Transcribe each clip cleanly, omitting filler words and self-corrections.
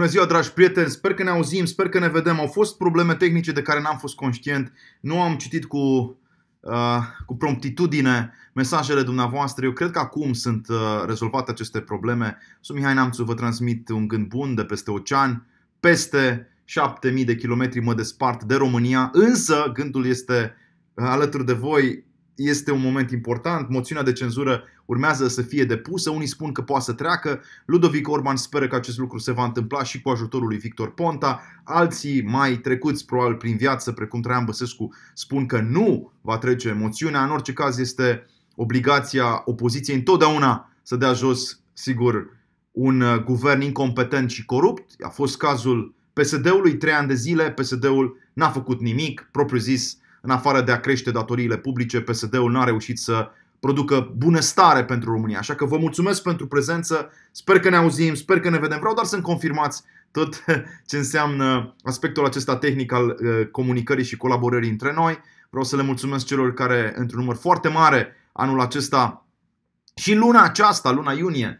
Bună ziua, dragi prieteni, sper că ne auzim, sper că ne vedem. Au fost probleme tehnice de care n-am fost conștient. Nu am citit cu promptitudine mesajele dumneavoastră. Eu cred că acum sunt rezolvate aceste probleme. Sunt Mihai Neamțu, vă transmit un gând bun de peste ocean. Peste 7000 de kilometri mă despart de România, însă gândul este alături de voi. Este un moment important, moțiunea de cenzură urmează să fie depusă, unii spun că poate să treacă, Ludovic Orban speră că acest lucru se va întâmpla și cu ajutorul lui Victor Ponta, alții mai trecuți probabil prin viață, precum Traian Băsescu, spun că nu va trece moțiunea. În orice caz este obligația opoziției întotdeauna să dea jos, sigur, un guvern incompetent și corupt. A fost cazul PSD-ului, 3 ani de zile, PSD-ul n-a făcut nimic, propriu zis. În afară de a crește datoriile publice, PSD-ul n-a reușit să producă bunăstare pentru România. Așa că vă mulțumesc pentru prezență, sper că ne auzim, sper că ne vedem. Vreau doar să-mi confirmați tot ce înseamnă aspectul acesta tehnic al comunicării și colaborării între noi. Vreau să le mulțumesc celor care, într-un număr foarte mare, anul acesta și luna aceasta, luna iunie,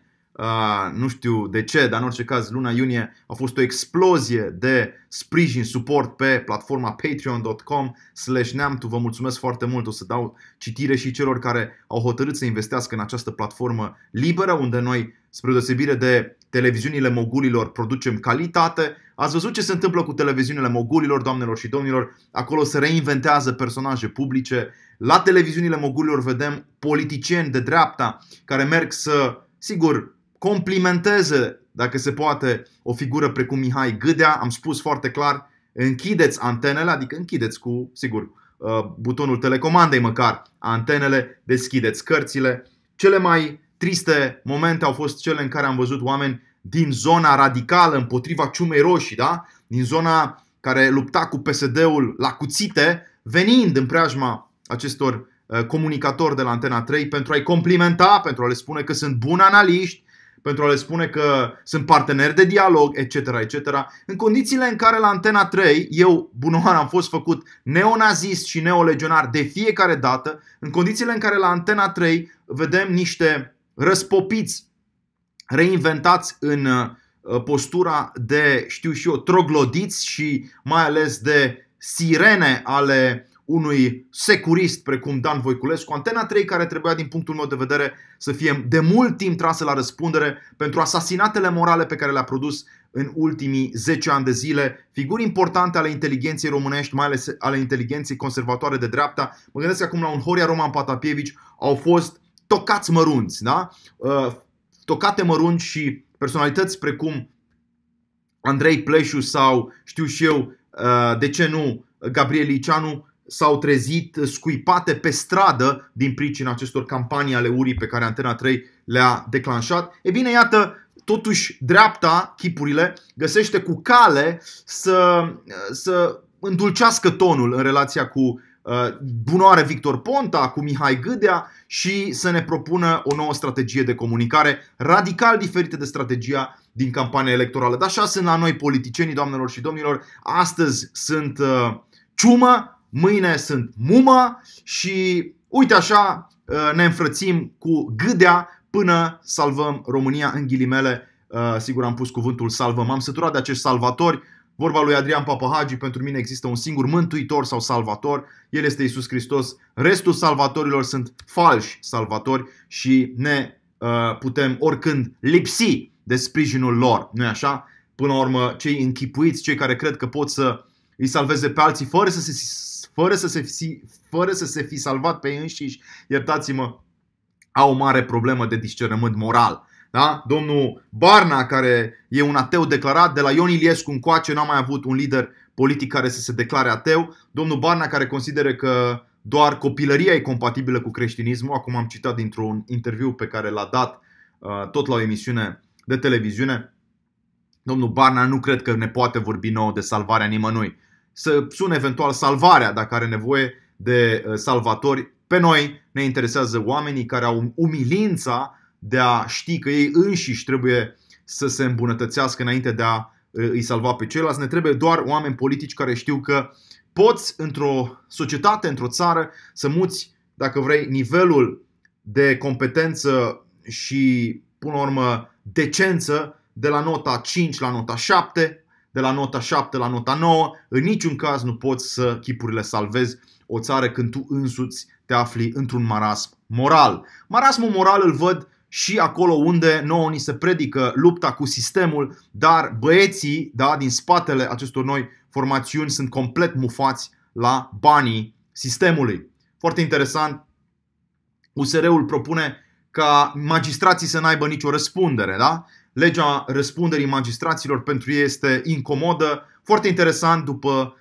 nu știu de ce, dar în orice caz luna iunie a fost o explozie de sprijin, suport pe platforma patreon.com/neamtu. Vă mulțumesc foarte mult, o să dau citire și celor care au hotărât să investească în această platformă liberă, unde noi, spre deosebire de televiziunile mogulilor, producem calitate. Ați văzut ce se întâmplă cu televiziunile mogulilor, doamnelor și domnilor? Acolo se reinventează personaje publice. La televiziunile mogulilor vedem politicieni de dreapta care merg să, sigur, complimenteze, dacă se poate, o figură precum Mihai Gâdea. Am spus foarte clar, închideți antenele, adică închideți cu, sigur, butonul telecomandei măcar antenele, deschideți cărțile. Cele mai triste momente au fost cele în care am văzut oameni din zona radicală împotriva ciumei roșii, da? Din zona care lupta cu PSD-ul la cuțite, venind în preajma acestor comunicatori de la Antena 3 pentru a-i complimenta, pentru a le spune că sunt buni analiști, pentru a le spune că sunt parteneri de dialog, etc., etc. În condițiile în care la Antena 3, eu, bunoar, am fost făcut neonazist și neolegionar de fiecare dată, în condițiile în care la Antena 3 vedem niște răspopiți reinventați în postura de, știu și eu, troglodiți și mai ales de sirene ale unui securist precum Dan Voiculescu. Antena 3 care trebuia, din punctul meu de vedere, să fie de mult timp trasă la răspundere pentru asasinatele morale pe care le-a produs în ultimii 10 ani de zile figuri importante ale inteligenței românești, mai ales ale inteligenței conservatoare de dreapta. Mă gândesc acum la un Horia Roman Patapievici. Au fost tocați mărunți, da? Tocate mărunți și personalități precum Andrei Pleșu sau, știu și eu, de ce nu, Gabriel Liceanu, s-au trezit scuipate pe stradă din pricina acestor campanii ale urii pe care Antena 3 le-a declanșat. E bine, iată, totuși dreapta, chipurile, găsește cu cale să îndulcească tonul în relația cu bunoare Victor Ponta, cu Mihai Gâdea și să ne propună o nouă strategie de comunicare radical diferită de strategia din campania electorală. Dar așa sunt la noi politicienii, doamnelor și domnilor. Astăzi sunt ciumă, mâine sunt mumă și uite așa ne înfrățim cu Gâdea până salvăm România, în ghilimele. Sigur am pus cuvântul salvăm. Am săturat de acești salvatori. Vorba lui Adrian Papahagi, pentru mine există un singur mântuitor sau salvator. El este Iisus Hristos. Restul salvatorilor sunt falși salvatori și ne putem oricând lipsi de sprijinul lor. Nu-i așa? Până la urmă, cei închipuiți, cei care cred că pot să îi salveze pe alții fără să se fi salvat pe ei înșiși, iertați-mă, au o mare problemă de discernământ moral. Da? Domnul Barna, care e un ateu declarat, de la Ion Iliescu încoace n-a mai avut un lider politic care să se declare ateu. Domnul Barna, care consideră că doar copilăria e compatibilă cu creștinismul. Acum am citat dintr-un interviu pe care l-a dat tot la o emisiune de televiziune. Domnul Barna nu cred că ne poate vorbi nouă de salvarea nimănui. Să sună eventual salvarea dacă are nevoie de salvatori. Pe noi ne interesează oamenii care au umilința de a ști că ei înșiși trebuie să se îmbunătățească înainte de a îi salva pe ceilalți. Ne trebuie doar oameni politici care știu că poți într-o societate, într-o țară, să muți, dacă vrei, nivelul de competență și, până la urmă, decență de la nota 5 la nota 7, de la nota 7 la nota 9. În niciun caz nu poți să chipurile salvezi o țară când tu însuți te afli într-un marasm moral. Marasmul moral îl văd și acolo unde nouă ni se predică lupta cu sistemul, dar băieții, da, din spatele acestor noi formațiuni sunt complet mufați la banii sistemului. Foarte interesant, USR-ul propune ca magistrații să n-aibă nicio răspundere. Da? Legea răspunderii magistraților pentru ei este incomodă. Foarte interesant, după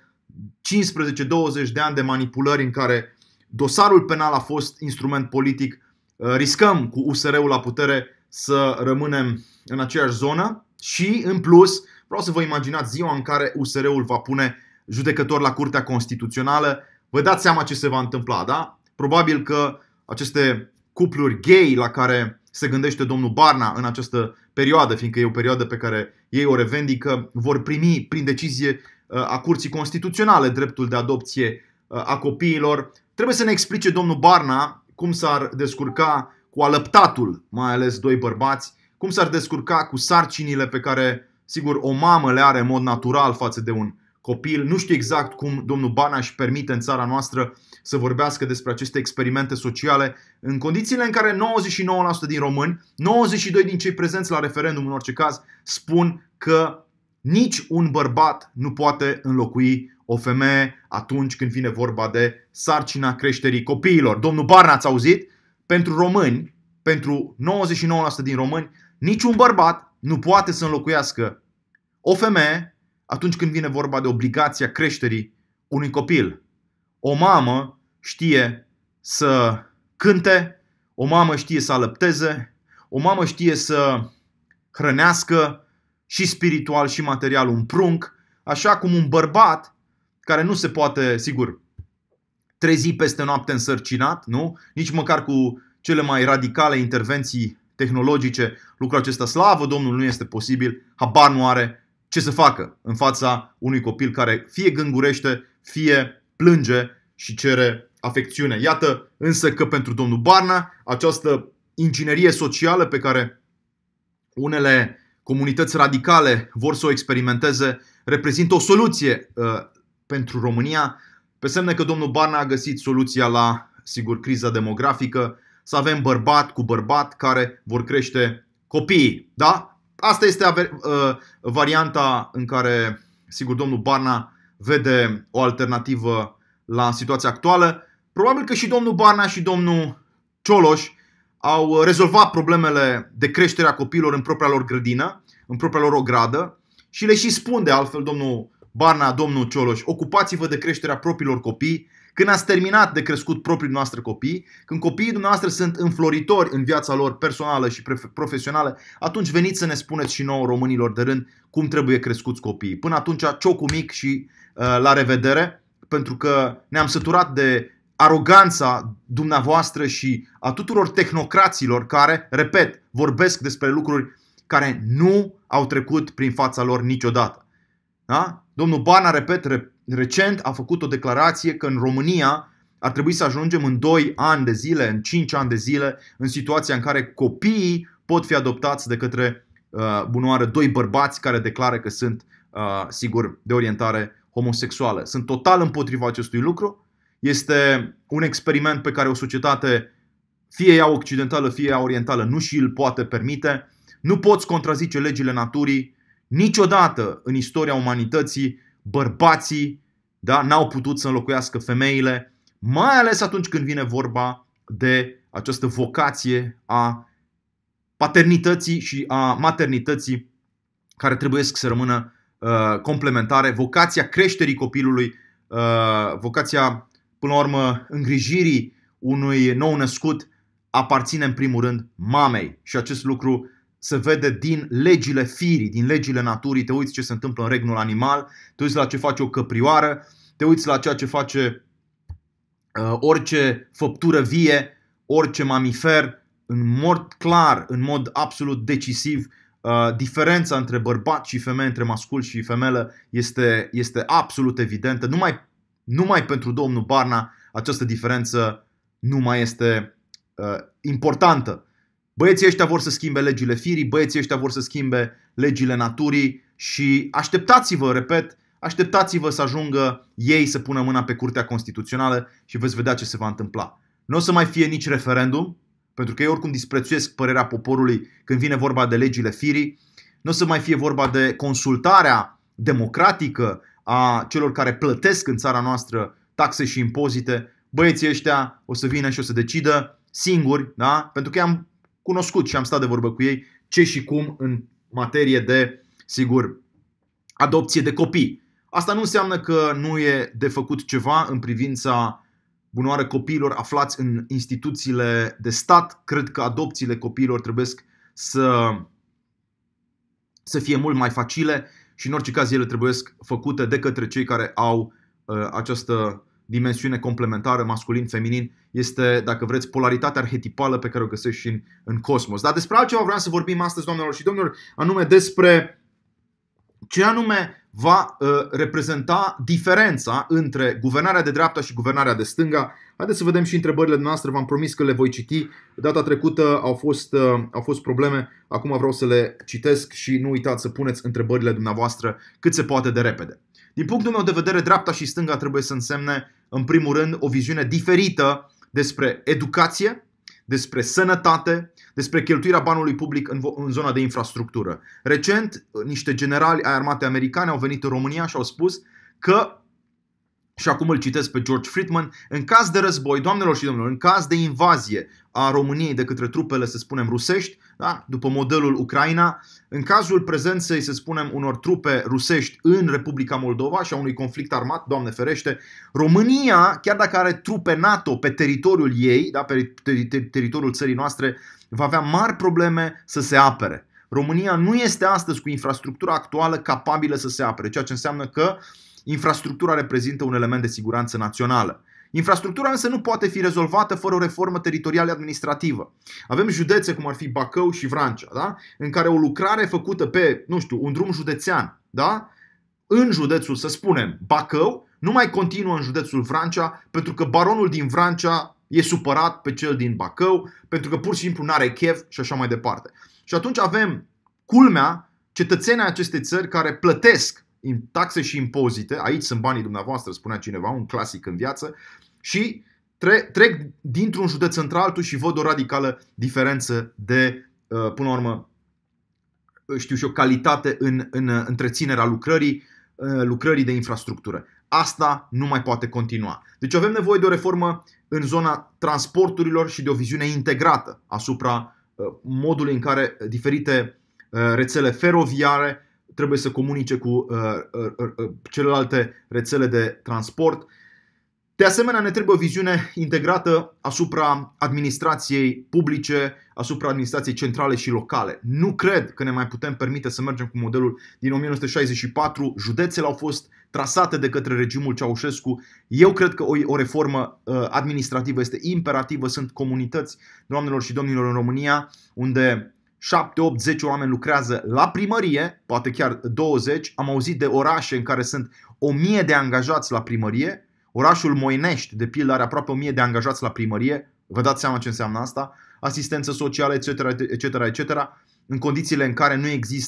15-20 de ani de manipulări în care dosarul penal a fost instrument politic, riscăm cu USR-ul la putere să rămânem în aceeași zonă și, în plus, vreau să vă imaginați ziua în care USR-ul va pune judecător la Curtea Constituțională. Vă dați seama ce se va întâmpla, da? Probabil că aceste cupluri gay la care se gândește domnul Barna în această perioadă, fiindcă e o perioadă pe care ei o revendică, vor primi prin decizie a Curții Constituționale dreptul de adopție a copiilor. Trebuie să ne explice domnul Barna cum s-ar descurca cu alăptatul, mai ales doi bărbați, cum s-ar descurca cu sarcinile pe care, sigur, o mamă le are în mod natural față de un copil. Nu știu exact cum domnul Barna își permite în țara noastră să vorbească despre aceste experimente sociale în condițiile în care 99% din români, 92% din cei prezenți la referendum în orice caz, spun că nici un bărbat nu poate înlocui o femeie atunci când vine vorba de sarcina creșterii copiilor. Domnul Barna, ați auzit? Pentru români, pentru 99% din români, niciun bărbat nu poate să înlocuiască o femeie atunci când vine vorba de obligația creșterii unui copil. O mamă știe să cânte, o mamă știe să alăpteze, o mamă știe să hrănească și spiritual și material un prunc, așa cum un bărbat care nu se poate, sigur, trezi peste noapte însărcinat, nu? Nici măcar cu cele mai radicale intervenții tehnologice, lucrul acesta, slavă Domnului, nu este posibil, habar nu are ce să facă în fața unui copil care fie gângurește, fie plânge și cere afecțiune. Iată însă că pentru domnul Barna această inginerie socială pe care unele comunități radicale vor să o experimenteze reprezintă o soluție pentru România, pe semne că domnul Barna a găsit soluția la, sigur, criza demografică, să avem bărbat cu bărbat care vor crește copiii. Da? Asta este varianta în care, sigur, domnul Barna vede o alternativă la situația actuală. Probabil că și domnul Barna și domnul Cioloș au rezolvat problemele de creștere a copiilor în propria lor grădină, în propria lor ogradă și le și spun de altfel domnul Barna, domnul Cioloș, ocupați-vă de creșterea propriilor copii. Când ați terminat de crescut proprii noastre copii, când copiii dumneavoastră sunt înfloritori în viața lor personală și profesională, atunci veniți să ne spuneți și nouă românilor de rând cum trebuie crescuți copiii. Până atunci, ciocul mic și la revedere, pentru că ne-am săturat de aroganța dumneavoastră și a tuturor tehnocraților care, repet, vorbesc despre lucruri care nu au trecut prin fața lor niciodată. Da? Domnul Barna, repet, recent a făcut o declarație că în România ar trebui să ajungem în 2 ani de zile, în 5 ani de zile, în situația în care copiii pot fi adoptați de către bunoară 2 bărbați care declară că sunt, sigur, de orientare homosexuală. Sunt total împotriva acestui lucru. Este un experiment pe care o societate, fie ea occidentală, fie ea orientală, nu și îl poate permite. Nu poți contrazice legile naturii. Niciodată în istoria umanității bărbații, da, n-au putut să înlocuiască femeile, mai ales atunci când vine vorba de această vocație a paternității și a maternității care trebuie să rămână complementare. Vocația creșterii copilului, vocația, până la urmă, îngrijirii unui nou născut aparține în primul rând mamei și acest lucru se vede din legile firii, din legile naturii. Te uiți ce se întâmplă în regnul animal, te uiți la ce face o căprioară, te uiți la ceea ce face orice făptură vie, orice mamifer, în mod clar, în mod absolut decisiv. Diferența între bărbat și femeie, între mascul și femelă este absolut evidentă. Numai pentru domnul Barna această diferență nu mai este importantă. Băieții ăștia vor să schimbe legile firii, băieții ăștia vor să schimbe legile naturii și așteptați-vă, repet, așteptați-vă să ajungă ei să pună mâna pe Curtea Constituțională și veți vedea ce se va întâmpla. Nu o să mai fie nici referendum, pentru că ei oricum disprețuiesc părerea poporului când vine vorba de legile firii. Nu o să mai fie vorba de consultarea democratică a celor care plătesc în țara noastră taxe și impozite. Băieții ăștia o să vină și o să decidă singuri, da? Pentru că i-am cunoscut și am stat de vorbă cu ei ce și cum în materie de, sigur, adopție de copii. Asta nu înseamnă că nu e de făcut ceva în privința bunoară copiilor aflați în instituțiile de stat. Cred că adopțiile copiilor trebuie să fie mult mai facile și în orice caz ele trebuie făcute de către cei care au această dimensiune complementară, masculin-feminin. Este, dacă vreți, polaritatea arhetipală pe care o găsești și în cosmos. Dar despre altceva vreau să vorbim astăzi, doamnelor și domnilor, anume despre ce anume va reprezenta diferența între guvernarea de dreapta și guvernarea de stânga. Haideți să vedem și întrebările noastre. V-am promis că le voi citi. Data trecută au fost probleme. Acum vreau să le citesc și nu uitați să puneți întrebările dumneavoastră cât se poate de repede. Din punctul meu de vedere, dreapta și stânga trebuie să însemne, în primul rând, o viziune diferită despre educație, despre sănătate, despre cheltuirea banului public în zona de infrastructură. Recent, niște generali ai armatei americane au venit în România și au spus că, și acum îl citesc pe George Friedman, în caz de război, doamnelor și domnilor, în caz de invazie a României de către trupele, să spunem, rusești, da? După modelul Ucraina, în cazul prezenței, să spunem, unor trupe rusești în Republica Moldova și a unui conflict armat, Doamne ferește, România, chiar dacă are trupe NATO pe teritoriul ei, da? Pe teritoriul țării noastre, va avea mari probleme să se apere. România nu este astăzi cu infrastructura actuală capabilă să se apere, ceea ce înseamnă că infrastructura reprezintă un element de siguranță națională. Infrastructura însă nu poate fi rezolvată fără o reformă teritorială administrativă. Avem județe cum ar fi Bacău și Vrancea, da? În care o lucrare făcută pe, nu știu, un drum județean, da? În județul, să spunem, Bacău, nu mai continuă în județul Vrancea pentru că baronul din Vrancea e supărat pe cel din Bacău, pentru că pur și simplu n-are chef și așa mai departe. Și atunci avem, culmea, cetățenii acestei țări care plătesc taxe și impozite, aici sunt banii dumneavoastră, spunea cineva, un clasic în viață, și trec dintr-un județ într-altul și văd o radicală diferență de, până la urmă, știu și o calitate în întreținerea lucrării de infrastructură. Asta nu mai poate continua. Deci avem nevoie de o reformă în zona transporturilor și de o viziune integrată asupra modului în care diferite rețele feroviare trebuie să comunice cu celelalte rețele de transport. De asemenea, ne trebuie o viziune integrată asupra administrației publice, asupra administrației centrale și locale. Nu cred că ne mai putem permite să mergem cu modelul din 1964. Județele au fost trasate de către regimul Ceaușescu. Eu cred că o reformă administrativă este imperativă. Sunt comunități, doamnelor și domnilor, în România unde 7, 8, 10 oameni lucrează la primărie, poate chiar 20. Am auzit de orașe în care sunt 1000 de angajați la primărie. Orașul Moinești, de pildă, are aproape 1000 de angajați la primărie. Vă dați seama ce înseamnă asta? Asistență socială, etc., etc., etc., în condițiile în care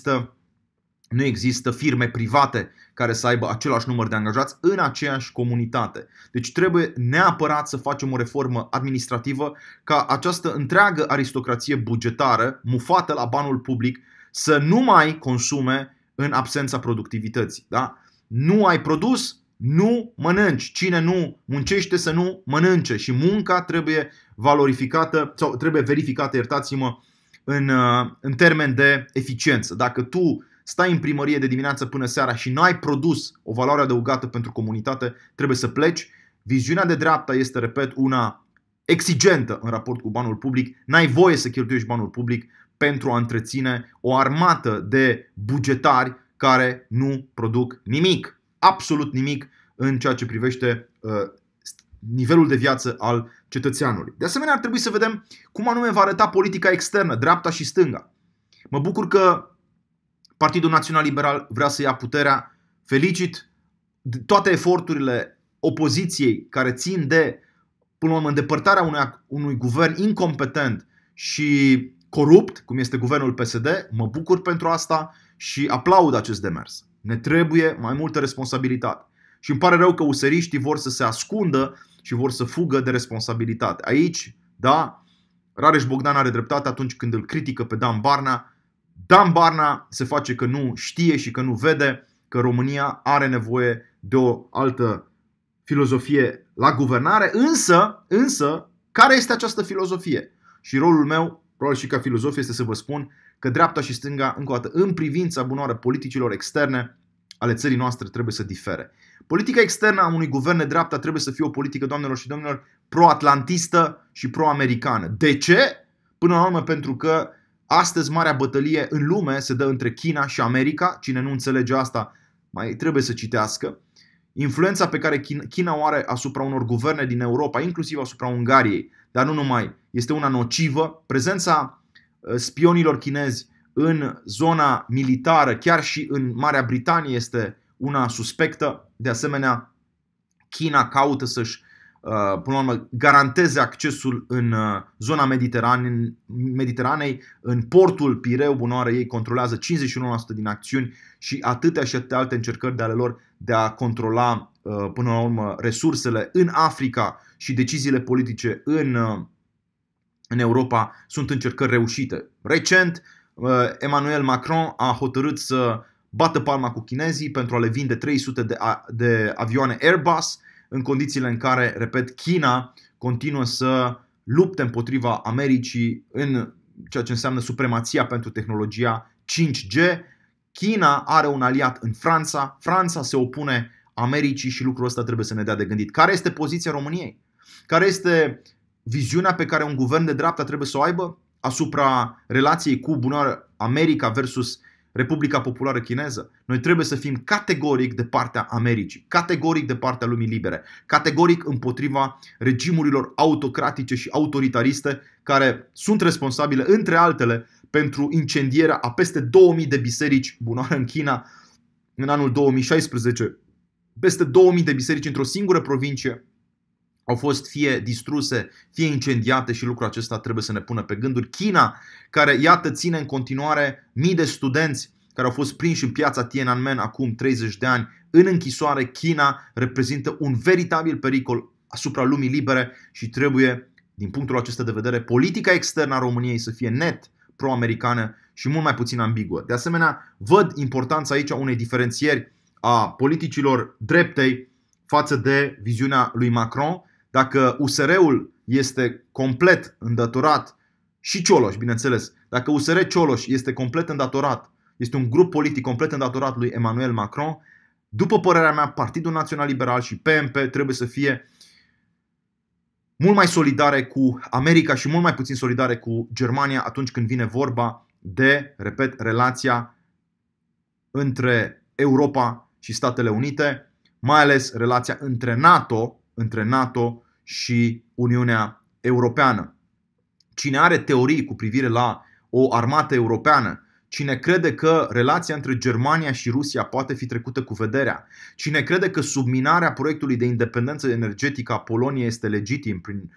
nu există firme private care să aibă același număr de angajați în aceeași comunitate. Deci trebuie neapărat să facem o reformă administrativă ca această întreagă aristocrație bugetară, mufată la banul public, să nu mai consume în absența productivității. Da? Nu ai produs, nu mănânci. Cine nu muncește să nu mănânce. Și munca trebuie valorificată sau trebuie verificată, iertați-mă, în termen de eficiență. Dacă tu stai în primărie de dimineață până seara și nu ai produs o valoare adăugată pentru comunitate, trebuie să pleci. Viziunea de dreapta este, repet, una exigentă în raport cu banul public. N-ai voie să cheltuiești banul public pentru a întreține o armată de bugetari care nu produc nimic, absolut nimic în ceea ce privește nivelul de viață al cetățeanului. De asemenea, ar trebui să vedem cum anume va arăta politica externă, dreapta și stânga. Mă bucur că Partidul Național Liberal vrea să ia puterea. Felicit toate eforturile opoziției care țin de, până la urmă, îndepărtarea unui guvern incompetent și corupt, cum este guvernul PSD. Mă bucur pentru asta și aplaud acest demers. Ne trebuie mai multă responsabilitate. Și îmi pare rău că useriștii vor să se ascundă și vor să fugă de responsabilitate. Aici, da, Rareș Bogdan are dreptate atunci când îl critică pe Dan Barna. Dan Barna se face că nu știe și că nu vede că România are nevoie de o altă filozofie la guvernare, însă, care este această filozofie? Și rolul meu, probabil și ca filozof, este să vă spun că dreapta și stânga, încă o dată, în privința bunoară politicilor externe ale țării noastre trebuie să difere. Politica externă a unui guvern de dreapta trebuie să fie o politică, doamnelor și domnilor, pro-atlantistă și pro-americană. De ce? Până la urmă pentru că astăzi marea bătălie în lume se dă între China și America. Cine nu înțelege asta mai trebuie să citească. Influența pe care China o are asupra unor guverne din Europa, inclusiv asupra Ungariei, dar nu numai, este una nocivă. Prezența spionilor chinezi în zona militară, chiar și în Marea Britanie, este una suspectă. De asemenea, China caută să-și până la urmă, garanteze accesul în zona Mediteranei, în portul Pireu, bunoară, ei controlează 51% din acțiuni și atâtea și atâtea alte încercări de ale lor de a controla până la urmă resursele în Africa și deciziile politice în Europa sunt încercări reușite. Recent, Emmanuel Macron a hotărât să bată palma cu chinezii pentru a le vinde 300 de avioane Airbus, în condițiile în care, repet, China continuă să lupte împotriva Americii în ceea ce înseamnă supremația pentru tehnologia 5G. China are un aliat în Franța, Franța se opune Americii și lucrul ăsta trebuie să ne dea de gândit. Care este poziția României? Care este viziunea pe care un guvern de dreapta trebuie să o aibă asupra relației cu bunoară America versus Republica Populară Chineză? Noi trebuie să fim categoric de partea Americii, categoric de partea lumii libere, categoric împotriva regimurilor autocratice și autoritariste care sunt responsabile, între altele, pentru incendierea a peste 2000 de biserici bunoară în China în anul 2016. Peste 2000 de biserici într-o singură provincie au fost fie distruse, fie incendiate și lucrul acesta trebuie să ne pună pe gânduri. China, care iată ține în continuare mii de studenți care au fost prinși în piața Tiananmen acum 30 de ani în închisoare. China reprezintă un veritabil pericol asupra lumii libere și trebuie, din punctul acesta de vedere, politica externă a României să fie net pro-americană și mult mai puțin ambiguă. De asemenea, văd importanța aici unei diferențieri a politicilor dreptei față de viziunea lui Macron. Dacă USR-ul este complet îndatorat, și Cioloș, bineînțeles, dacă USR Cioloș este complet îndatorat, este un grup politic complet îndatorat lui Emmanuel Macron, după părerea mea, Partidul Național Liberal și PMP trebuie să fie mult mai solidare cu America și mult mai puțin solidare cu Germania atunci când vine vorba de, repet, relația între Europa și Statele Unite, mai ales relația între NATO și Uniunea Europeană. Cine are teorii cu privire la o armată europeană, cine crede că relația între Germania și Rusia poate fi trecută cu vederea, cine crede că subminarea proiectului de independență energetică a Poloniei este legitim prin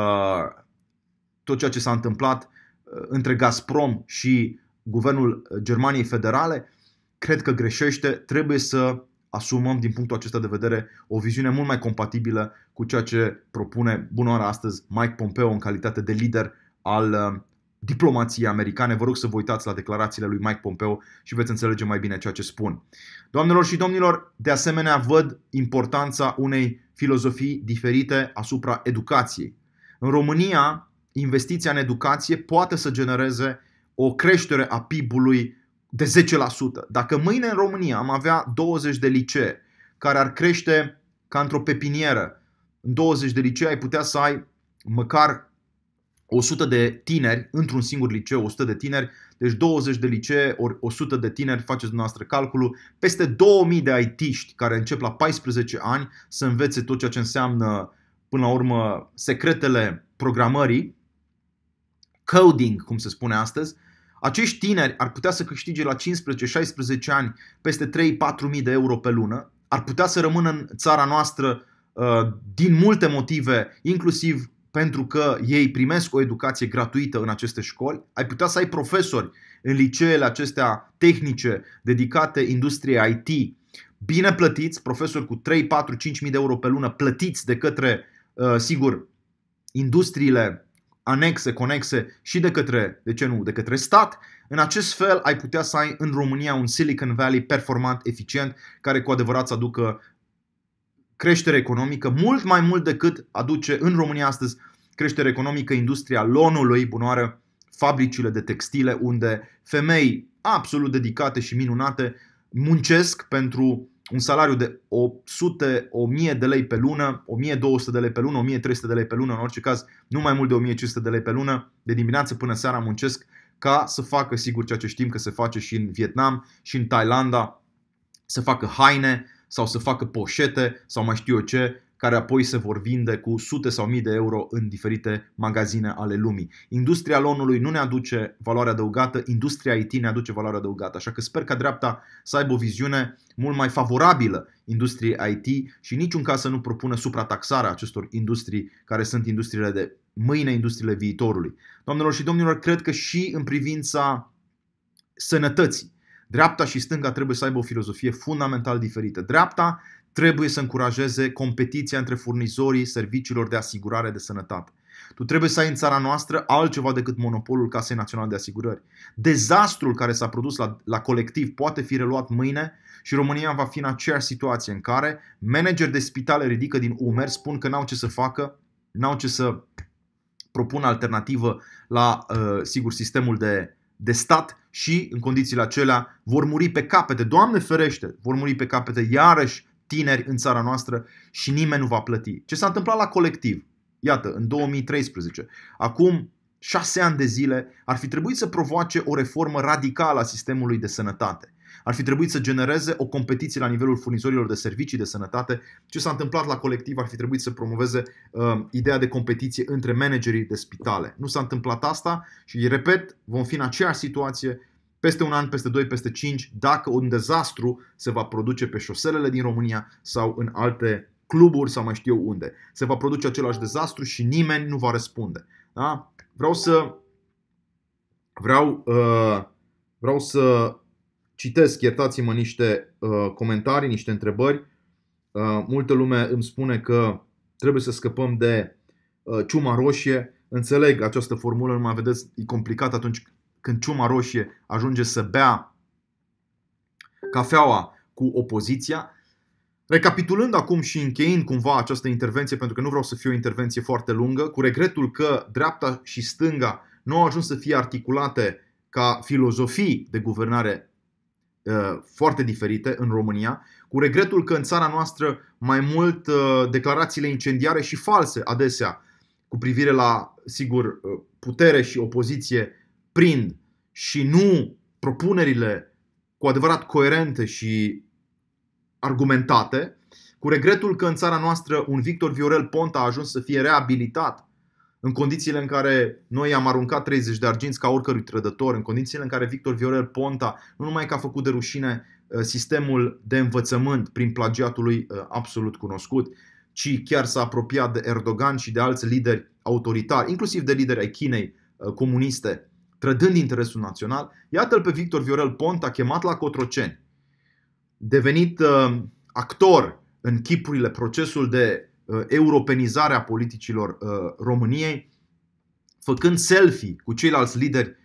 tot ceea ce s-a întâmplat între Gazprom și guvernul Germaniei Federale, cred că greșește. Trebuie să asumăm din punctul acesta de vedere o viziune mult mai compatibilă cu ceea ce propune bunoară astăzi Mike Pompeo în calitate de lider al diplomației americane. Vă rog să vă uitați la declarațiile lui Mike Pompeo și veți înțelege mai bine ceea ce spun. Doamnelor și domnilor, de asemenea văd importanța unei filozofii diferite asupra educației. În România, investiția în educație poate să genereze o creștere a PIB-ului de 10%. Dacă mâine în România am avea 20 de licee care ar crește ca într-o pepinieră, în 20 de licee ai putea să ai măcar 100 de tineri într-un singur liceu, 100 de tineri, deci 20 de licee ori 100 de tineri, faceți dumneavoastră calculul, peste 2000 de IT-ști care încep la 14 ani să învețe tot ceea ce înseamnă până la urmă secretele programării, coding, cum se spune astăzi. Acești tineri ar putea să câștige la 15-16 ani peste 3-4 mii de euro pe lună, ar putea să rămână în țara noastră din multe motive, inclusiv pentru că ei primesc o educație gratuită în aceste școli. Ai putea să ai profesori în liceele acestea tehnice dedicate industriei IT, bine plătiți, profesori cu 3, 4, 5 mii de euro pe lună plătiți de către, sigur, industriile anexe, conexe și de către stat. În acest fel ai putea să ai în România un Silicon Valley performant, eficient, care cu adevărat să aducă creștere economică, mult mai mult decât aduce în România astăzi creștere economică industria lonului, bunoară, fabricile de textile, unde femei absolut dedicate și minunate muncesc pentru un salariu de 100, 1000 de lei pe lună, 1200 de lei pe lună, 1300 de lei pe lună, în orice caz nu mai mult de 1500 de lei pe lună, de dimineață până seara muncesc ca să facă, sigur, ceea ce știm că se face și în Vietnam și în Thailanda, să facă haine sau să facă poșete sau mai știu eu ce, care apoi se vor vinde cu sute sau mii de euro în diferite magazine ale lumii. Industria lonului nu ne aduce valoare adăugată, industria IT ne aduce valoare adăugată. Așa că sper ca dreapta să aibă o viziune mult mai favorabilă industriei IT și în niciun caz să nu propună suprataxarea acestor industrii care sunt industriile de mâine, industriile viitorului. Doamnelor și domnilor, cred că și în privința sănătății, dreapta și stânga trebuie să aibă o filozofie fundamental diferită. Dreapta trebuie să încurajeze competiția între furnizorii serviciilor de asigurare de sănătate. Tu trebuie să ai în țara noastră altceva decât monopolul Casei Naționale de Asigurări. Dezastrul care s-a produs la colectiv poate fi reluat mâine și România va fi în aceeași situație în care manageri de spitale ridică din umeri, spun că n-au ce să facă, n-au ce să propună alternativă la, sigur, sistemul de stat și în condițiile acelea vor muri pe capete, Doamne ferește, vor muri pe capete iarăși tineri în țara noastră și nimeni nu va plăti. Ce s-a întâmplat la colectiv? Iată, în 2013, acum 6 ani de zile, ar fi trebuit să provoace o reformă radicală a sistemului de sănătate. Ar fi trebuit să genereze o competiție la nivelul furnizorilor de servicii de sănătate. Ce s-a întâmplat la colectiv ar fi trebuit să promoveze ideea de competiție între managerii de spitale. Nu s-a întâmplat asta și, repet, vom fi în aceeași situație peste un an, peste 2, peste 5, dacă un dezastru se va produce pe șoselele din România sau în alte cluburi sau mai știu eu unde. Se va produce același dezastru și nimeni nu va răspunde. Da? Vreau să citesc, iertați-mă, niște comentarii, niște întrebări. Multă lume îmi spune că trebuie să scăpăm de ciuma roșie. Înțeleg această formulă, numai vedeți, e complicat atunci când ciuma roșie ajunge să bea cafeaua cu opoziția. Recapitulând acum și încheind cumva această intervenție, pentru că nu vreau să fie o intervenție foarte lungă, cu regretul că dreapta și stânga nu au ajuns să fie articulate ca filozofii de guvernare foarte diferite în România, cu regretul că în țara noastră mai mult declarațiile incendiare și false adesea cu privire la, sigur, putere și opoziție prind și nu propunerile cu adevărat coerente și argumentate, cu regretul că în țara noastră un Victor Viorel Ponta a ajuns să fie reabilitat în condițiile în care noi am aruncat 30 de arginți ca oricărui trădător, în condițiile în care Victor Viorel Ponta nu numai că a făcut de rușine sistemul de învățământ prin plagiatul lui absolut cunoscut, ci chiar s-a apropiat de Erdogan și de alți lideri autoritari, inclusiv de lideri ai Chinei comuniste, trădând interesul național. Iată-l pe Victor Viorel Ponta chemat la Cotroceni, devenit actor în chipurile procesul de europenizare a politicilor României, făcând selfie cu ceilalți lideri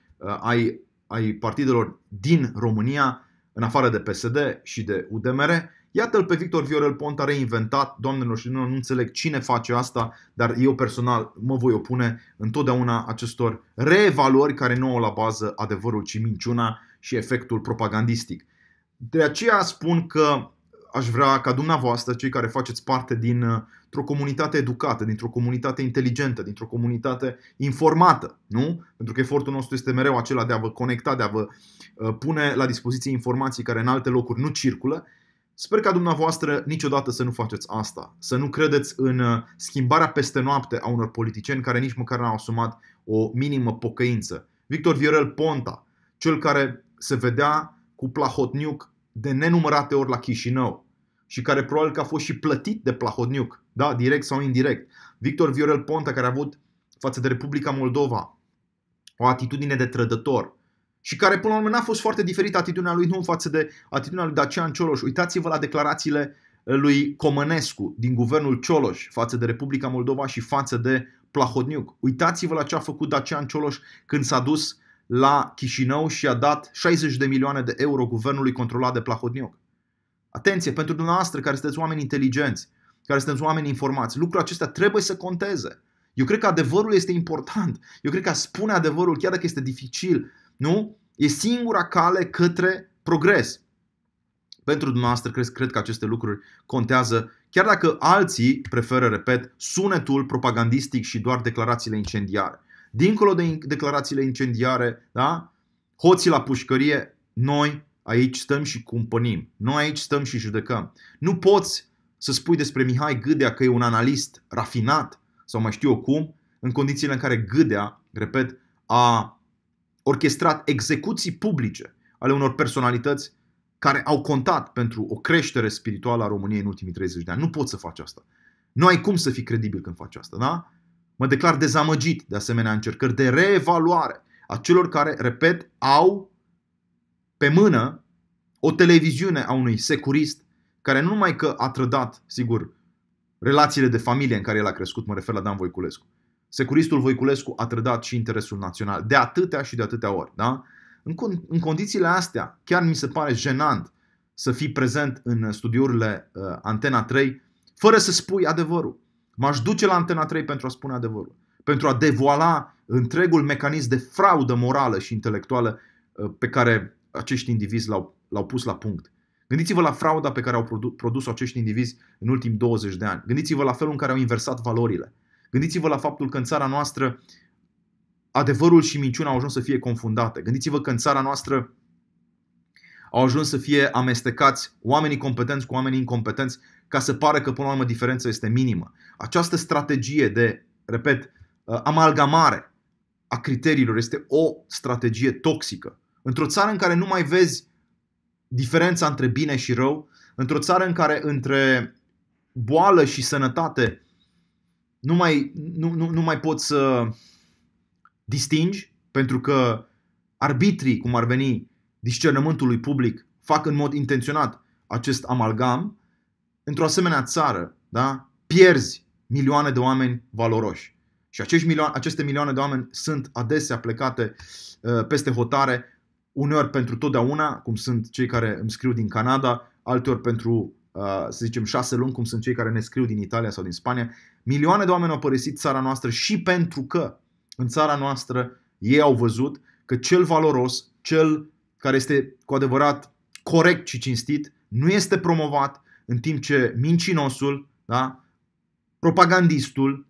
ai partidelor din România, în afară de PSD și de UDMR. Iată-l pe Victor Viorel Ponta reinventat. Doamnelor și domnilor, nu înțeleg cine face asta, dar eu personal mă voi opune întotdeauna acestor reevaluări care nu au la bază adevărul, ci minciuna și efectul propagandistic. De aceea spun că aș vrea ca dumneavoastră, cei care faceți parte dintr-o comunitate educată, dintr-o comunitate inteligentă, dintr-o comunitate informată, nu? Pentru că efortul nostru este mereu acela de a vă conecta, de a vă pune la dispoziție informații care în alte locuri nu circulă. Sper ca dumneavoastră niciodată să nu faceți asta, să nu credeți în schimbarea peste noapte a unor politicieni care nici măcar n-au asumat o minimă pocăință. Victor Viorel Ponta, cel care se vedea cu Plahotniuc de nenumărate ori la Chișinău și care probabil că a fost și plătit de Plahotniuc, da, direct sau indirect. Victor Viorel Ponta, care a avut față de Republica Moldova o atitudine de trădător și care până la urmă n-a fost foarte diferită atitudinea lui nu față de atitudinea lui Dacian Cioloș. Uitați-vă la declarațiile lui Comănescu din guvernul Cioloș față de Republica Moldova și față de Plahodniuc. Uitați-vă la ce a făcut Dacian Cioloș când s-a dus la Chișinău și a dat 60 de milioane de euro guvernului controlat de Plahodniuc. Atenție, pentru dumneavoastră care sunteți oameni inteligenți, care sunteți oameni informați, lucrurile acestea trebuie să conteze. Eu cred că adevărul este important. Eu cred că a spune adevărul, chiar dacă este dificil, nu? E singura cale către progres. Pentru dumneavoastră cred că aceste lucruri contează, chiar dacă alții preferă, repet, sunetul propagandistic și doar declarațiile incendiare. Dincolo de declarațiile incendiare, da? Hoții la pușcărie, noi aici stăm și cumpănim. Noi aici stăm și judecăm. Nu poți să spui despre Mihai Gâdea că e un analist rafinat sau mai știu eu cum, în condițiile în care Gâdea, repet, a orchestrat execuții publice ale unor personalități care au contat pentru o creștere spirituală a României în ultimii 30 de ani. Nu poți să faci asta. Nu ai cum să fii credibil când faci asta, da? Mă declar dezamăgit de asemenea încercări de reevaluare a celor care, repet, au pe mână o televiziune a unui securist care nu numai că a trădat, sigur, relațiile de familie în care el a crescut, mă refer la Dan Voiculescu. Securistul Voiculescu a trădat și interesul național de atâtea și de atâtea ori, da? În condițiile astea, chiar mi se pare jenant să fii prezent în studiourile Antena 3 fără să spui adevărul. M-aș duce la Antena 3 pentru a spune adevărul, pentru a devoala întregul mecanism de fraudă morală și intelectuală pe care acești indivizi l-au pus la punct. Gândiți-vă la frauda pe care au produs-o acești indivizi în ultimii 20 de ani. Gândiți-vă la felul în care au inversat valorile. Gândiți-vă la faptul că în țara noastră adevărul și minciuna au ajuns să fie confundate. Gândiți-vă că în țara noastră au ajuns să fie amestecați oamenii competenți cu oamenii incompetenți ca să pară că până la urmă diferența este minimă. Această strategie de, repet, amalgamare a criteriilor este o strategie toxică. Într-o țară în care nu mai vezi diferența între bine și rău, într-o țară în care între boală și sănătate nu mai poți să distingi, pentru că arbitrii, cum ar veni, discernământului public, fac în mod intenționat acest amalgam, într-o asemenea țară, da, pierzi milioane de oameni valoroși. Și aceste milioane de oameni sunt adesea plecate peste hotare, uneori pentru totdeauna, cum sunt cei care îmi scriu din Canada, alteori pentru, să zicem, 6 luni, cum sunt cei care ne scriu din Italia sau din Spania. Milioane de oameni au părăsit țara noastră și pentru că în țara noastră ei au văzut că cel valoros, cel care este cu adevărat corect și cinstit, nu este promovat, în timp ce mincinosul, da, propagandistul,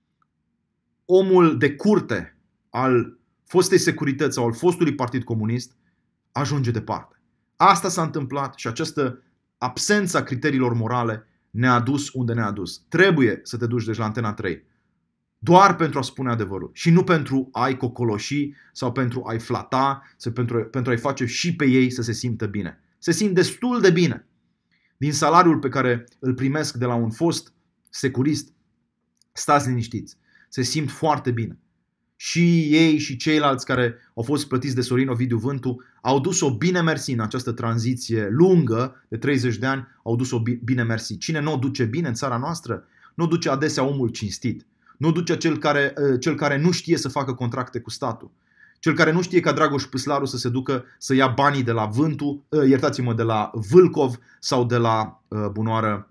omul de curte al fostei securități sau al fostului Partid Comunist ajunge departe. Asta s-a întâmplat și această absență a criteriilor morale ne-a dus unde ne-a dus. Trebuie să te duci deci la Antena 3 doar pentru a spune adevărul și nu pentru a-i cocoloși sau pentru a-i flata sau pentru a-i face și pe ei să se simtă bine. Se simt destul de bine. Din salariul pe care îl primesc de la un fost securist, stați liniștiți, se simt foarte bine. Și ei și ceilalți care au fost plătiți de Sorin Ovidiu Vântu au dus-o bine mersi în această tranziție lungă de 30 de ani, au dus-o bine mersi. Cine nu o duce bine în țara noastră, nu o duce adesea omul cinstit. Nu o duce cel care nu știe să facă contracte cu statul. Cel care nu știe ca Dragoș Păslaru să se ducă să ia banii de la Vântu, iertați-mă, de la Vâlcov sau de la bunoară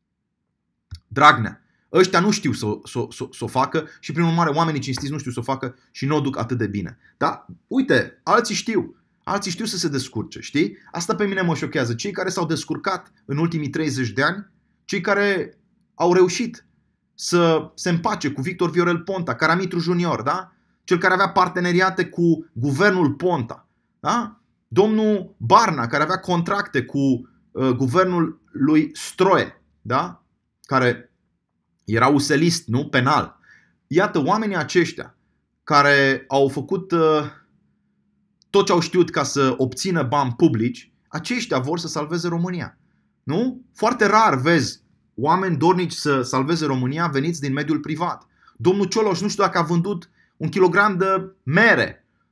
Dragnea. Ăștia nu știu să o facă și prin urmare oamenii cinstiți nu știu să o facă și nu o duc atât de bine. Da? Uite, alții știu. Alții știu să se descurce, știi? Asta pe mine mă șochează. Cei care s-au descurcat în ultimii 30 de ani, cei care au reușit să se împace cu Victor Viorel Ponta, Caramitru Junior, da? Cel care avea parteneriate cu guvernul Ponta, da? Domnul Barna, care avea contracte cu guvernul lui Stroie, da? Care era uselist, nu? Penal. Iată, oamenii aceștia care au făcut tot ce au știut ca să obțină bani publici, aceștia vor să salveze România. Nu? Foarte rar vezi oameni dornici să salveze România veniți din mediul privat. Domnul Cioloș nu știu dacă a vândut 1 kilogram de mere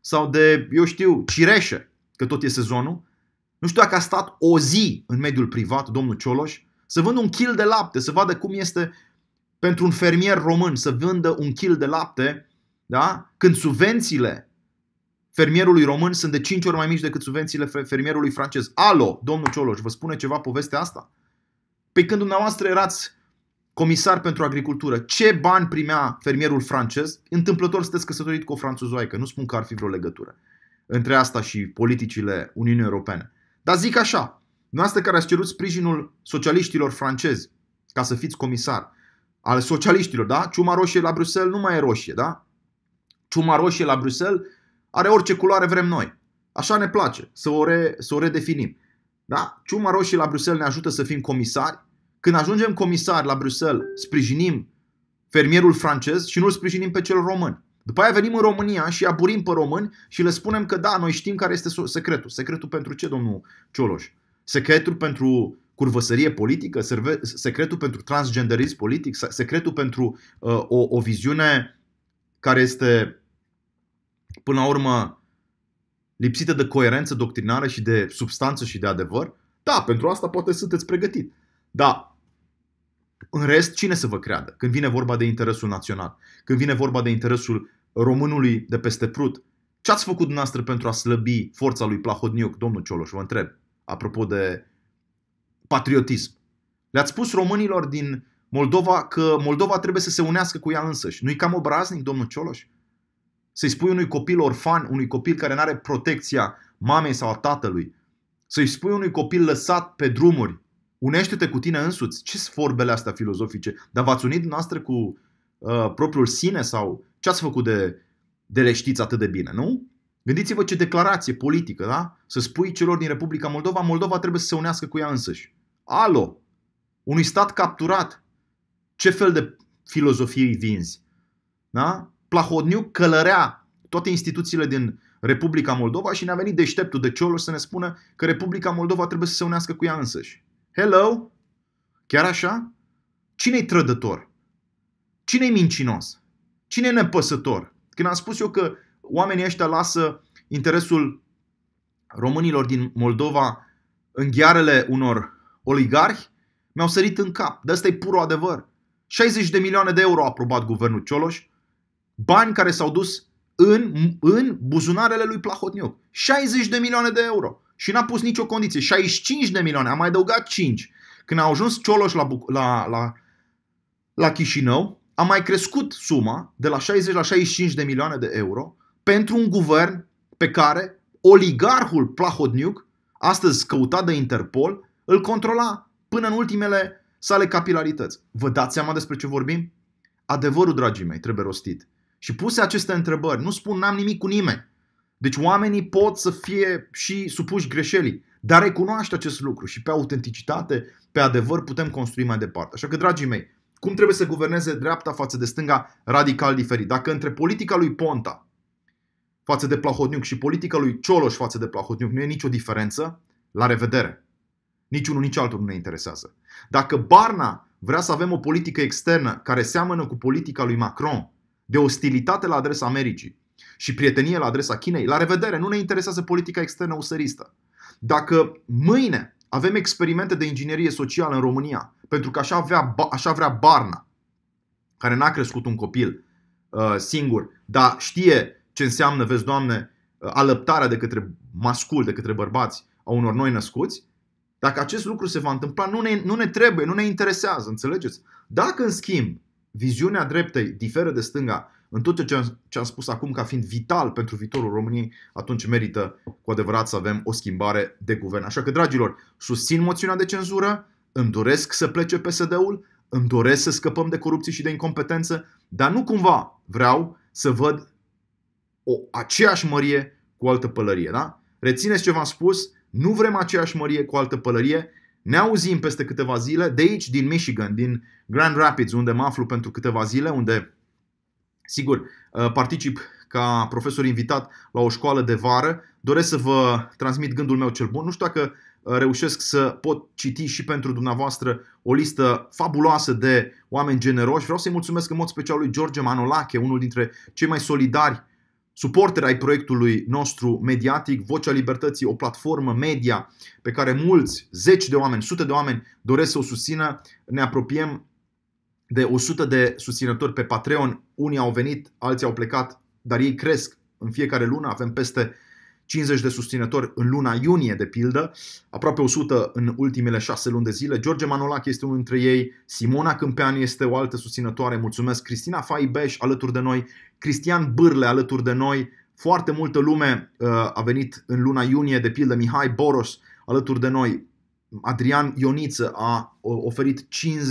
sau de, eu știu, cireșe, că tot e sezonul. Nu știu dacă a stat o zi în mediul privat, domnul Cioloș, să vândă un kil de lapte, să vadă cum este pentru un fermier român să vândă un kil de lapte, da? Când subvențiile fermierului român sunt de 5 ori mai mici decât subvențiile fermierului francez. Alo, domnul Cioloș, vă spune ceva povestea asta? Păi când dumneavoastră erați comisar pentru agricultură, ce bani primea fermierul francez? Întâmplător sunteți căsătorit cu o franțuzoaică, nu spun că ar fi vreo legătură între asta și politicile Uniunii Europene. Dar zic așa, dumneavoastră care ați cerut sprijinul socialiștilor francezi ca să fiți comisar, al socialiștilor, da? Ciuma roșie la Bruxelles nu mai e roșie, da? Ciuma roșie la Bruxelles are orice culoare vrem noi. Așa ne place, să o redefinim. Da? Ciuma roșie la Bruxelles ne ajută să fim comisari. Când ajungem comisari la Bruxelles, sprijinim fermierul francez și nu îl sprijinim pe cel român. După aia venim în România și aburim pe români și le spunem că da, noi știm care este secretul. Secretul pentru ce, domnul Cioloș? Secretul pentru curvăsărie politică? Secretul pentru transgenderism politic? Secretul pentru o viziune care este, până la urmă, lipsită de coerență doctrinară și de substanță și de adevăr? Da, pentru asta poate sunteți pregătit. Da, în rest, cine să vă creadă când vine vorba de interesul național? Când vine vorba de interesul românului de peste Prut? Ce ați făcut dumneavoastră pentru a slăbi forța lui Plahodniuc, domnul Cioloș, vă întreb, apropo de patriotism? Le-ați spus românilor din Moldova că Moldova trebuie să se unească cu ea însăși. Nu-i cam obraznic, domnul Cioloș? Să-i spui unui copil orfan, unui copil care nu are protecția mamei sau a tatălui, să-i spui unui copil lăsat pe drumuri, unește-te cu tine însuți. Ce sunt vorbele astea filozofice? Dar v-ați unit dumneavoastră cu propriul sine sau ce ați făcut de le știți atât de bine, nu? Gândiți-vă ce declarație politică, da? Să spui celor din Republica Moldova, Moldova trebuie să se unească cu ea însăși. Alo! Unui stat capturat. Ce fel de filozofie îi vinzi? Da? Plahodniuc călărea toate instituțiile din Republica Moldova și ne-a venit deșteptul de Cioloș să ne spună că Republica Moldova trebuie să se unească cu ea însăși. Hello? Chiar așa? Cine-i trădător? Cine-i mincinos? Cine-i nepăsător? Când am spus eu că oamenii ăștia lasă interesul românilor din Moldova în ghearele unor oligarhi, mi-au sărit în cap. De asta e purul adevăr. 60 de milioane de euro a aprobat guvernul Cioloș, bani care s-au dus în buzunarele lui Plahodniuc. 60 de milioane de euro. Și n-a pus nicio condiție. 65 de milioane, a mai adăugat 5. Când a ajuns Cioloș la Chișinău, a mai crescut suma de la 60 la 65 de milioane de euro pentru un guvern pe care oligarhul Plahodniuc, astăzi căutat de Interpol, îl controla până în ultimele sale capilarități. Vă dați seama despre ce vorbim? Adevărul, dragii mei, trebuie rostit. Și puse aceste întrebări, nu spun n-am nimic cu nimeni. Deci oamenii pot să fie și supuși greșelii, dar recunoaște acest lucru și pe autenticitate, pe adevăr putem construi mai departe. Așa că, dragii mei, cum trebuie să guverneze dreapta față de stânga radical diferit? Dacă între politica lui Ponta față de Plahodniuc și politica lui Cioloș față de Plahodniuc nu e nicio diferență, la revedere. Nici unul, nici altul nu ne interesează. Dacă Barna vrea să avem o politică externă care seamănă cu politica lui Macron, de ostilitate la adresa Americii și prietenie la adresa Chinei, la revedere, nu ne interesează politica externă usăristă. Dacă mâine avem experimente de inginerie socială în România, pentru că așa vrea Barna, care n-a crescut un copil singur, dar știe ce înseamnă, vezi, Doamne, alăptarea de către masculi, de către bărbați a unor noi născuți, dacă acest lucru se va întâmpla, nu ne trebuie, nu ne interesează, înțelegeți? Dacă, în schimb, viziunea dreptei diferă de stânga în tot ce am spus acum ca fiind vital pentru viitorul României, atunci merită cu adevărat să avem o schimbare de guvern. Așa că, dragilor, susțin moțiunea de cenzură, îmi doresc să plece PSD-ul, îmi doresc să scăpăm de corupție și de incompetență, dar nu cumva vreau să văd aceeași mărie cu o altă pălărie. Da? Rețineți ce v-am spus, nu vrem aceeași mărie cu o altă pălărie. Ne auzim peste câteva zile de aici, din Michigan, din Grand Rapids, unde mă aflu pentru câteva zile, unde, sigur, particip ca profesor invitat la o școală de vară. Doresc să vă transmit gândul meu cel bun. Nu știu dacă reușesc să pot citi și pentru dumneavoastră o listă fabuloasă de oameni generoși. Vreau să-i mulțumesc în mod special lui George Manolache, unul dintre cei mai solidari suporteri ai proiectului nostru mediatic, Vocea Libertății, o platformă media pe care mulți, zeci de oameni, sute de oameni doresc să o susțină. Ne apropiem de 100 de susținători pe Patreon. Unii au venit, alții au plecat, dar ei cresc în fiecare lună. Avem peste 50 de susținători în luna iunie, de pildă, aproape 100 în ultimele 6 luni de zile. George Manolache este unul dintre ei, Simona Câmpean este o altă susținătoare, mulțumesc, Cristina Faibeș alături de noi, Cristian Bârle alături de noi, foarte multă lume a venit în luna iunie, de pildă Mihai Boros alături de noi, Adrian Ioniță a oferit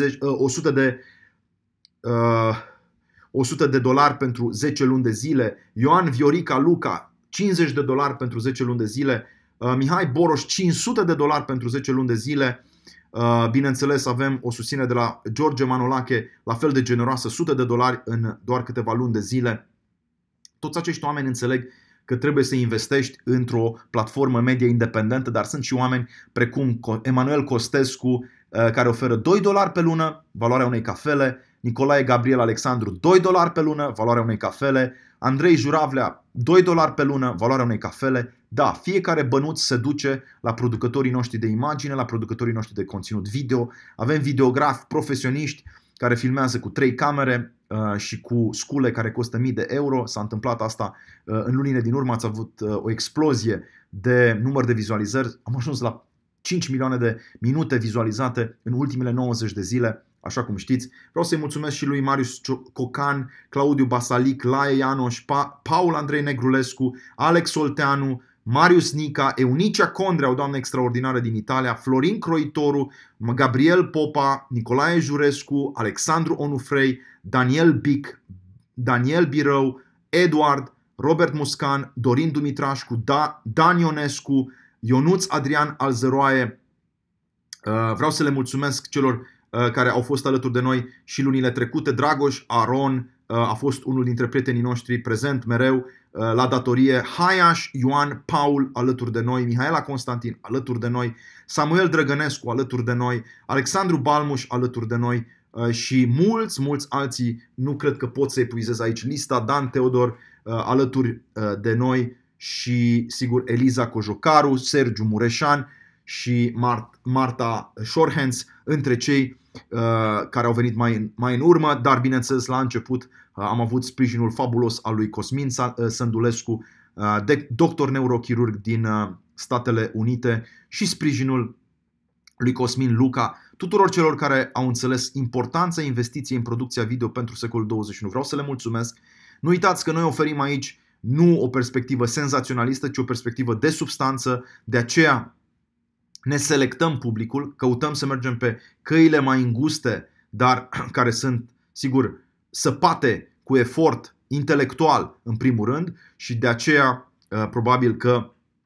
100 de dolari pentru 10 luni de zile, Ioan Viorica Luca $50 pentru 10 luni de zile, Mihai Boros $500 pentru 10 luni de zile. Bineînțeles, avem o susținere de la George Manolache, la fel de generoasă, $100 în doar câteva luni de zile. Toți acești oameni înțeleg că trebuie să investești într-o platformă media independentă, dar sunt și oameni precum Emanuel Costescu, care oferă $2 pe lună, valoarea unei cafele, Nicolae Gabriel Alexandru, $2 pe lună, valoarea unei cafele, Andrei Juravlea, $2 pe lună, valoarea unei cafele. Da, fiecare bănuț se duce la producătorii noștri de imagine, la producătorii noștri de conținut video. Avem videografi profesioniști care filmează cu 3 camere și cu scule care costă mii de euro. S-a întâmplat asta în lunile din urmă, ați avut o explozie de număr de vizualizări. Am ajuns la 5 milioane de minute vizualizate în ultimele 90 de zile. Așa cum știți, vreau să-i mulțumesc și lui Marius Cocan, Claudiu Basalic, Laie Ianoș, Paul Andrei Negrulescu, Alex Olteanu, Marius Nica, Eunicia Condrea, o doamnă extraordinară din Italia, Florin Croitoru, Gabriel Popa, Nicolae Jurescu, Alexandru Onufrei, Daniel Bic, Daniel Birău, Eduard, Robert Muscan, Dorin Dumitrașcu, Dan Ionescu, Ionuț Adrian Alzeroae. Vreau să le mulțumesc celor care au fost alături de noi și lunile trecute. Dragoș Aron a fost unul dintre prietenii noștri, prezent mereu la datorie. Haiaș Ioan Paul alături de noi, Mihaela Constantin alături de noi, Samuel Drăgănescu alături de noi, Alexandru Balmuș alături de noi și mulți alții. Nu cred că pot să epuizez aici lista. Dan Teodor alături de noi și sigur Eliza Cojocaru, Sergiu Mureșan și Marta Shorhens, între cei care au venit mai în urmă, dar bineînțeles la început am avut sprijinul fabulos al lui Cosmin Sândulescu, doctor neurochirurg din Statele Unite, și sprijinul lui Cosmin Luca, tuturor celor care au înțeles importanța investiției în producția video pentru secolul 21. Vreau să le mulțumesc. Nu uitați că noi oferim aici nu o perspectivă senzaționalistă, ci o perspectivă de substanță, de aceea ne selectăm publicul, căutăm să mergem pe căile mai înguste, dar care sunt, sigur, săpate cu efort intelectual în primul rând, și de aceea probabil că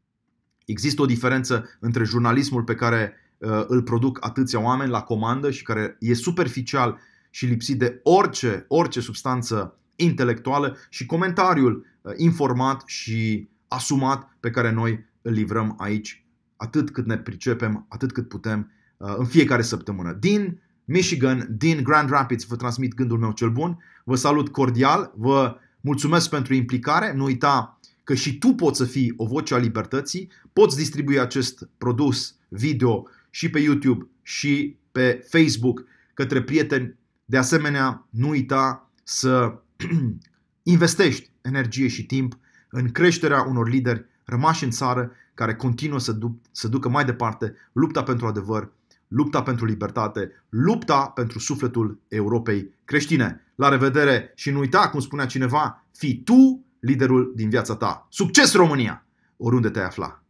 există o diferență între jurnalismul pe care îl produc atâția oameni la comandă și care e superficial și lipsit de orice substanță intelectuală, și comentariul informat și asumat pe care noi îl livrăm aici, atât cât ne pricepem, atât cât putem, în fiecare săptămână. Din Michigan, din Grand Rapids, vă transmit gândul meu cel bun. Vă salut cordial, vă mulțumesc pentru implicare. Nu uita că și tu poți să fii o voce a libertății, poți distribui acest produs video și pe YouTube și pe Facebook către prieteni. De asemenea, nu uita să investești energie și timp în creșterea unor lideri rămași în țară care continuă să ducă mai departe lupta pentru adevăr, lupta pentru libertate, lupta pentru sufletul Europei creștine. La revedere și nu uita, cum spunea cineva, fii tu liderul din viața ta. Succes, România! Oriunde te-ai afla.